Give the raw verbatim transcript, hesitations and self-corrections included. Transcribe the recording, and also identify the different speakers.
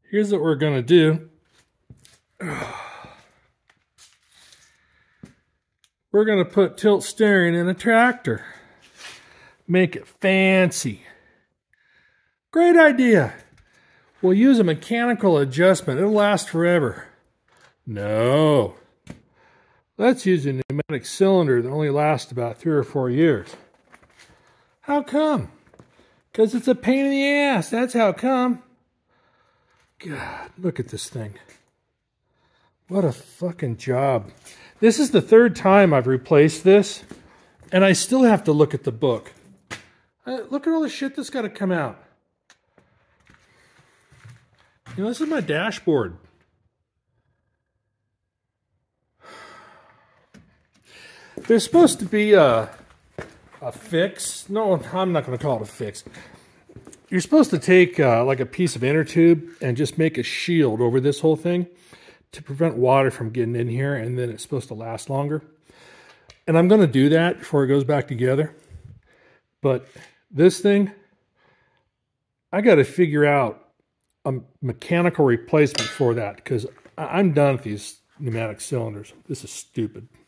Speaker 1: Here's what we're going to do. We're going to put tilt steering in a tractor. Make it fancy. Great idea. We'll use a mechanical adjustment. It'll last forever. No. Let's use a pneumatic cylinder that only lasts about three or four years. How come? Because it's a pain in the ass. That's how come. God, look at this thing. What a fucking job. This is the third time I've replaced this, and I still have to look at the book. Uh, look at all the shit that's got to come out. You know, this is my dashboard. There's supposed to be a, a fix. No, I'm not going to call it a fix. You're supposed to take uh, like a piece of inner tube and just make a shield over this whole thing to prevent water from getting in here, and then it's supposed to last longer. And I'm going to do that before it goes back together. But this thing, I got to figure out a mechanical replacement for that, because I'm done with these pneumatic cylinders. This is stupid.